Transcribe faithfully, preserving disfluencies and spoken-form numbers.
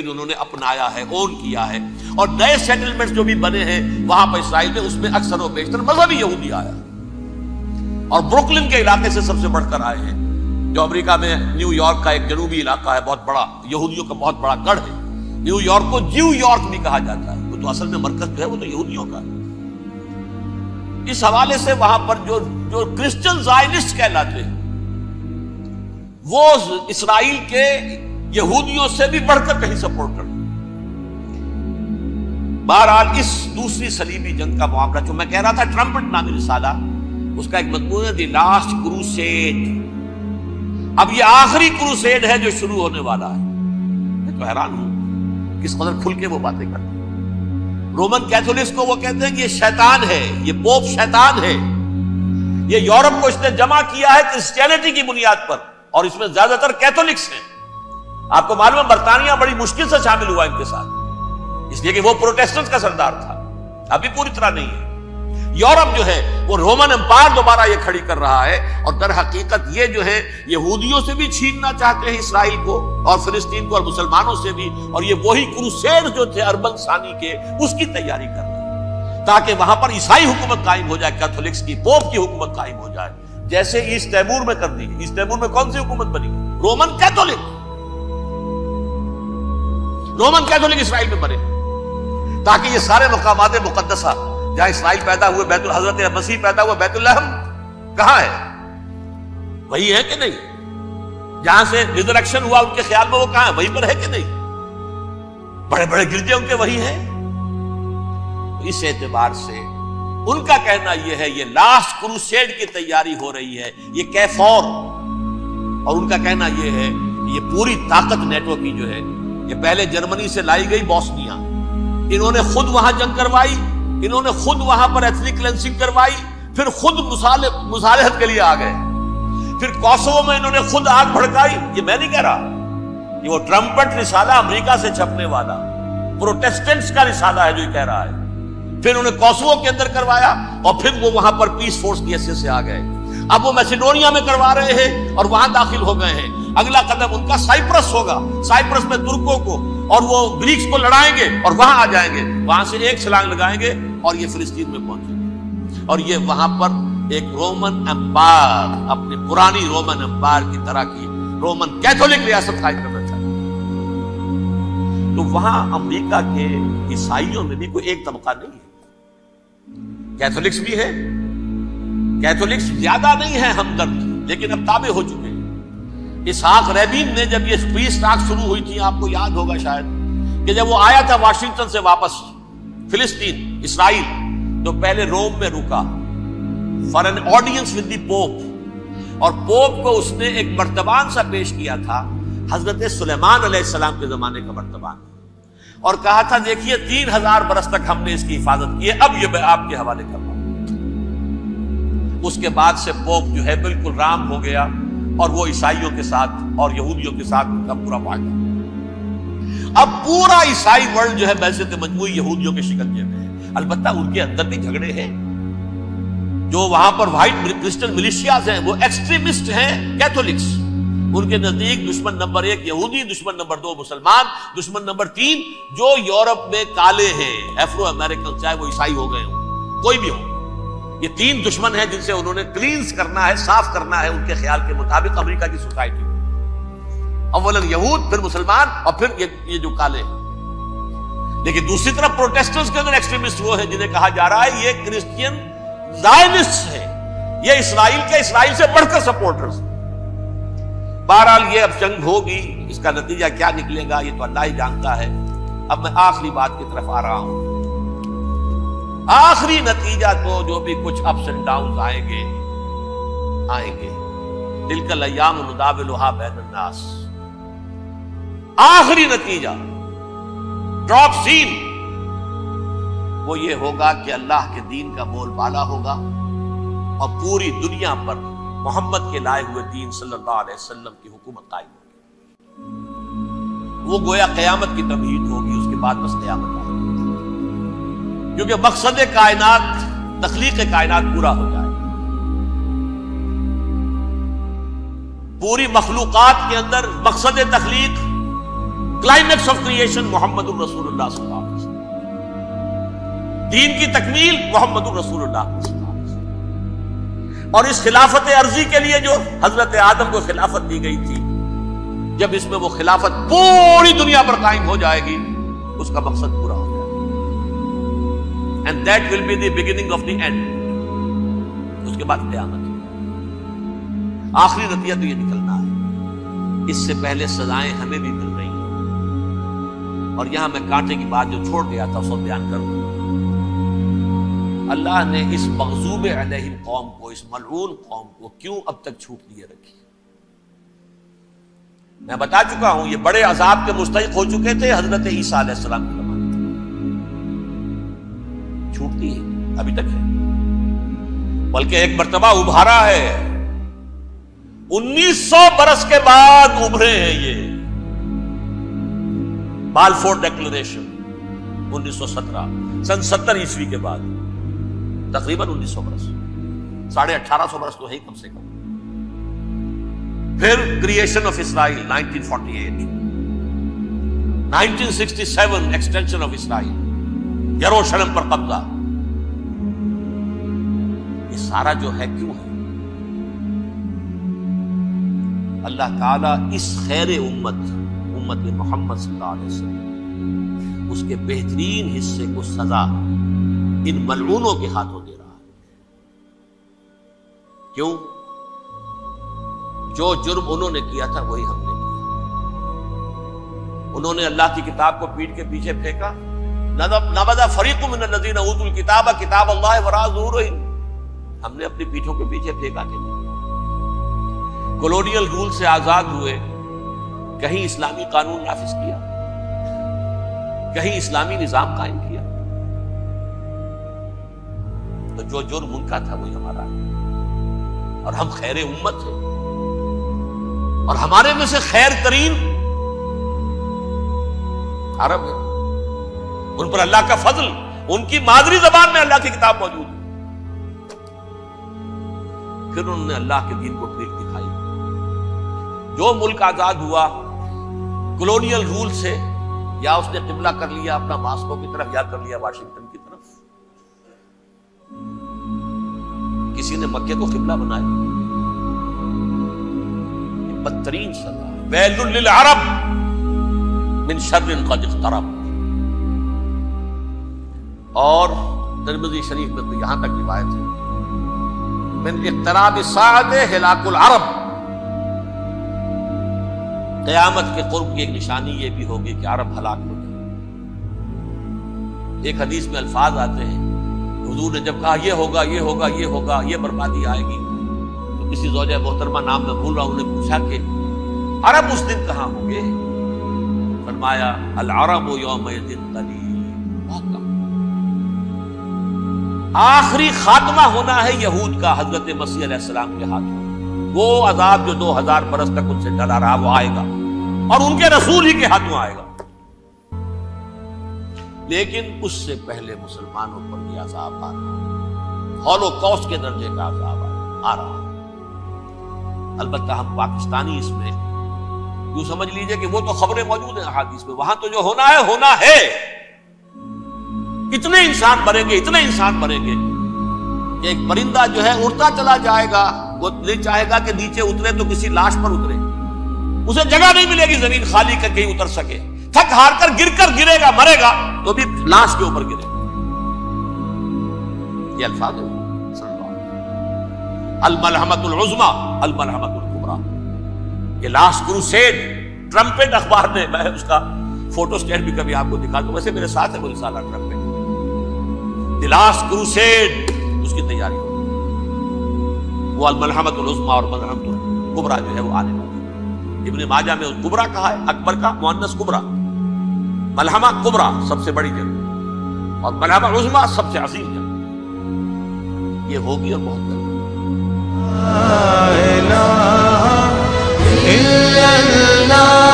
پھر انہوں نے اپنایا ہے، اون کیا ہے، اور نئے سیٹلمنٹس جو بھی بنے ہیں وہاں پر اسرائیل میں، اس میں اکثر و بیشتر مذہبی یہودی آیا، اور بروکلن کے علاقے سے سب سے بڑھ کر آئے ہیں، جو امریکہ میں نیو یارک کا ایک جنوبی علاقہ ہے، بہت بڑا یہودیوں کا بہت بڑا گڑھ ہے۔ نیو یارک کو جیو یارک بھی کہا جاتا ہے، وہ تو اصل میں مرکز جو ہے وہ تو یہودیوں کا ہے۔ اس حوالے سے وہاں پر جو جو کرسچن زائنسٹ کہلاتے ہیں وہ اسرائیل کے یہودیوں سے بھی بڑھ کر کہیں سپورٹ کرتے ہیں۔ بہرحال اس دوسری صلیبی جنگ کا معاملہ جو میں کہہ رہا تھا، ٹرمپٹ نامی رسالہ، اس کا ایک مضمون ہے دی لاسٹ کروسیڈ۔ اب یہ آخری کروسیڈ ہے جو شروع ہونے والا ہے۔ میں تو حیران ہوں کس قدر کھل کے وہ باتیں کرتے ہیں۔ رومن کیتھولکس کو وہ کہتے ہیں کہ یہ شیطان ہے، یہ پوپ شیطان ہے، یہ یورپ کو اس نے جمع کیا ہے کرسچینٹی کی بنیاد پر، اور اس میں زیادہ تر کیتھولکس ہیں۔ آپ کو معلوم ہے برطانیہ بڑی مشکل سے شامل ہوا ان کے ساتھ، اس لیے کہ وہ پروٹیسٹنٹس کا سردار تھا، ابھی پوری طرح نہیں ہے۔ یورپ جو ہے وہ رومن امپائر دوبارہ یہ کھڑی کر رہا ہے، اور در حقیقت یہ جو ہے یہودیوں سے بھی چھیننا چاہتے ہیں اسرائیل کو اور فلسطین کو، اور مسلمانوں سے بھی، اور یہ وہی کروسیڈ جو تھے اربن ثانی کے، اس کی تیاری کر رہے ہیں تاکہ وہاں پر عیسائی حکومت قائم ہو جائے، کیتھولکس کی، پوپ کی حکومت قائم ہو جائے، جیسے ایسٹ تیمور میں کر دی۔ ایسٹ تیمور میں کون سی حکومت بنی؟ Roman Catholic, Roman Catholic Israel میں بنے، تاکہ یہ سارے مقامات مقدسہ جہاں اسرائیل پیدا ہوئے، بیت حضرت مسیح پیدا ہوا، بیت الحم کہاں ہے؟ وہی ہے کہ نہیں؟ جہاں سے ریزریکشن ہوا ان کے خیال میں وہ کہاں ہے؟ وہیں پر ہے کہ نہیں؟ بڑے بڑے گرجے ان کے وہی ہیں۔ اس اعتبار سے ان کا کہنا یہ ہے یہ لاسٹ کروسیڈ کی تیاری ہو رہی ہے، یہ کیفور، اور ان کا کہنا یہ ہے کہ یہ پوری طاقت نیٹو کی جو ہے، یہ پہلے جرمنی سے لائی گئی بوسنیا، انہوں نے خود وہاں جنگ کروائی، انہوں نے خود وہاں پر ایتھنک کلینسنگ کروائی، پھر خود مصالحت کے لیے آ گئے، پھر کوسوو میں انہوں نے خود آگ بھڑکائی۔ یہ میں نہیں کہہ رہا، یہ وہ ٹرمپٹ رسالہ امریکہ سے چھپنے والا پروٹیسٹنٹس کا رسالہ ہے جو یہ کہہ رہا ہے۔ پھر انہوں نے کوسوو کے اندر کروایا، اور پھر وہ وہاں پر پیس فورس کی حیثیت سے آ گئے۔ اب وہ میسیڈونیا میں کروا رہے ہیں اور وہاں داخل ہو گئے ہیں۔ اگلا قدم ان کا سائپرس ہوگا، سائپرس میں ترکوں کو اور وہ گریکس کو لڑائیں گے اور وہاں آ جائیں گے، وہاں سے ایک چھلانگ لگائیں گے اور یہ فلسطین میں پہنچیں گے، اور یہ وہاں پر ایک رومن امپائر، اپنی پرانی رومن امپائر کی طرح کی رومن کیتھولک ریاست قائم کرنا چاہتے ہیں۔ تو وہاں امریکہ کے عیسائیوں میں بھی کوئی ایک طبقہ نہیں ہے، کیتھولکس بھی ہے، کیتھولکس زیادہ نہیں ہے ہمدرد، لیکن اب تابع ہو چکے ہیں۔ اسحاق ریبین نے جب یہ پیس ٹاک شروع ہوئی تھی، آپ کو یاد ہوگا شاید، کہ جب وہ آیا تھا واشنگٹن سے واپس فلسطین اسرائیل، تو پہلے روم میں رکا for an audience with the pope, اور پوپ کو اس نے ایک مرتبان سا پیش کیا تھا، حضرت سلیمان علیہ السلام کے زمانے کا مرتبان، اور کہا تھا دیکھیے تین ہزار برس تک ہم نے اس کی حفاظت کی ہے، اب یہ میں آپ کے حوالے کر رہا ہوں۔ اس کے بعد سے پوپ جو ہے بالکل رام ہو گیا، اور وہ عیسائیوں کے ساتھ اور یہودیوں کے ساتھ ان کا پورا معاہدہ۔ اب پورا عیسائی ورلڈ جو ہے بعثت مجموعی یہودیوں کے شکنجے میں ہے۔ البتہ ان کے اندر بھی جھگڑے ہیں، جو وہاں پر وائٹ کرسچن ملیشیاز ہیں وہ ایکسٹریمسٹ ہیں کیتھولکس، ان کے نزدیک دشمن نمبر ایک یہودی، دشمن نمبر دو مسلمان، دشمن نمبر تین جو یورپ میں کالے ہیں، ایفرو امریکن، چاہے وہ عیسائی ہو گئے ہوں، کوئی بھی ہو، یہ تین دشمن ہیں جن سے انہوں نے کلینز کرنا ہے، صاف کرنا ہے ان کے خیال کے مطابق امریکہ کی سوسائٹی، اولاً یہود، پھر مسلمان، اور پھر یہ جو کالے ہیں۔ لیکن دوسری طرف پروٹیسٹنٹس کے اندر ایکسٹریمسٹ وہ ہیں جنہیں کہا جا رہا ہے یہ کرسچین زائنسٹ ہیں، یہ اسرائیل کے اسرائیل سے بڑھ کر سپورٹرز۔ بہرحال یہ اب جنگ ہوگی، اس کا نتیجہ کیا نکلے گا یہ تو اللہ ہی جانتا ہے۔ اب میں آخری بات کی طرف آ رہا ہوں۔ آخری نتیجہ تو جو بھی کچھ اپس اینڈ ڈاؤنز آئیں گے آئیں گے، تلک الایام نداولھا بین الناس، آخری نتیجہ ڈراپ سین وہ یہ ہوگا کہ اللہ کے دین کا بول بالا ہوگا، اور پوری دنیا پر محمد کے لائے ہوئے دین صلی اللہ علیہ وسلم کی حکومت قائم ہوگی۔ وہ گویا قیامت کی تمہید ہوگی، اس کے بعد بس قیامت آئے گی، کیونکہ مقصد کائنات، تخلیق کائنات پورا ہو جائے، پوری مخلوقات کے اندر مقصد تخلیق کلائمیکس آف کریشن محمد الرسول اللہ صلی اللہ علیہ وسلم، دین کی تکمیل محمد الرسول اللہ صلی اللہ علیہ وسلم۔ اور اس خلافت عرضی کے لیے جو حضرت آدم کو خلافت دی گئی تھی، جب اس میں وہ خلافت پوری دنیا پر قائم ہو جائے گی، اس کا مقصد پورا ہو جائے گا، and that will be the beginning of the end. اس کے بعد قیامت، آخری نتیجہ تو یہ نکلنا ہے۔ اس سے پہلے سزائیں ہمیں بھی مل رہی ہیں، اور یہاں میں کانٹے کی بات جو چھوڑ گیا تھا اس کو بیان کروں۔ اللہ نے اس مغضوب علیہم قوم کو، اس ملعون قوم کو کیوں اب تک چھوٹ دیے رکھی؟ میں بتا چکا ہوں یہ بڑے عذاب کے مستحق ہو چکے تھے حضرت عیسیٰ علیہ السلام کے زمانے میں، چھوٹتی ہے ابھی تک ہے، بلکہ ایک مرتبہ ابھارا ہے، انیس سو برس کے بعد ابھرے ہیں یہ بالفور ڈیکلریشن، انیس سو سترہ سن ستر عیسوی کے بعد، تقریباً انیس سو برس، ساڑھے اٹھارہ سو برس تو ہے کم سے کم۔ پھر creation of Israel nineteen forty eight, nineteen sixty seven extension of Israel, یروشلم پر قبضہ۔ یہ سارا جو ہے کیوں ہے؟ اللہ تعالیٰ اس خیر امت امت محمد صلی اللہ علیہ وسلم اس کے بہترین حصے کو سزا ان ملعونوں کے ہاتھوں دے رہا ہے۔ کیوں؟ جو جرم انہوں نے کیا تھا وہی ہم نے کیا۔ انہوں نے اللہ کی کتاب کو پیٹھ کے پیچھے پھینکا، نبذ فریق من الذین اوتوا الکتاب کتاب اللہ وراء ظہورہم، ہم نے اپنی پیٹھوں کے پیچھے پھینکا کہ نہیں؟ کولونیل رول سے آزاد ہوئے، کہیں اسلامی قانون نافذ کیا، کہیں اسلامی نظام قائم کیا؟ تو جو جرم ان کا تھا وہی ہمارا ہے، اور ہم خیر امت ہیں، اور ہمارے میں سے خیر ترین عرب ہے، ان پر اللہ کا فضل، ان کی مادری زبان میں اللہ کی کتاب موجود ہے۔ پھر انہوں نے اللہ کے دین کو پیٹ دکھائی۔ جو ملک آزاد ہوا کولونیل رول سے، یا اس نے قبلہ کر لیا اپنا ماسکو کی طرف، یا کر لیا واشنگٹن کی طرف، کسی نے مکے کو قبلہ بنایا، بدترین سزا، ویل للعرب من شر قد اقترب۔ اور ترمذی شریف میں تو یہاں تک روایت ہے، من اقتراب الساعۃ ہلاک العرب، قیامت کے قرب کی ایک نشانی یہ بھی ہوگی کہ عرب ہلاک ہو جائے۔ ایک حدیث میں الفاظ آتے ہیں، حضور نے جب کہا یہ ہوگا یہ ہوگا یہ ہوگا یہ بربادی آئے گی، تو کسی زوجہ محترمہ نام میں بھول رہا ہوں، انہوں نے پوچھا کہ عرب اس دن کہاں ہوں گے؟ فرمایا العرب یومئذ قلیل، بہت کم۔ آخری خاتمہ ہونا ہے یہود کا حضرت مسیح علیہ السلام کے ہاتھوں، وہ عذاب جو دو ہزار برس تک ان سے ڈلا رہا وہ آئے گا، اور ان کے رسول ہی کے ہاتھوں آئے گا۔ لیکن اس سے پہلے مسلمانوں پر یہ عذاب آ رہا، ہولوکاسٹ کے درجے کا عذاب آ رہا۔ البتہ ہم پاکستانی اس میں یوں سمجھ لیجئے کہ وہ تو خبریں موجود ہیں احادیث میں، وہاں تو جو ہونا ہے ہونا ہے، اتنے انسان مریں گے اتنے انسان مریں گے کہ ایک پرندہ جو ہے اڑتا چلا جائے گا، وہ نہیں چاہے گا کہ نیچے اترے تو کسی لاش پر اترے، اسے جگہ نہیں ملے گی زمین خالی کر کہیں اتر سکے، تھک ہار کر گر کر گرے گا، مرے گا تو بھی لاش کے اوپر گرے گا۔ یہ الفاظ ہے الملحمۃ العظمی الملحمۃ الکبریٰ، یہ لاسٹ کروسیڈ، ٹرمپٹ اخبار نے، میں اس کا فوٹو اسٹیٹ بھی کبھی آپ کو دکھا دوں، ویسے میرے ساتھ ہے وہ رسالہ ٹرمپٹ، دی لاسٹ کروسیڈ، اس کی تیاری ہو، وہ الملحمۃ العظمی اور ملحمۃ الکبریٰ جو ہے وہ آنے والی۔ ابن ماجہ میں کبریٰ کہا ہے، اکبر کا مؤنث کبریٰ، ملحمہ کبریٰ سب سے بڑی جنگ، اور ملحمہ عظمی سب سے عظیم جنگ، یہ ہوگی اور بہت جلد۔ لا الہ الا اللہ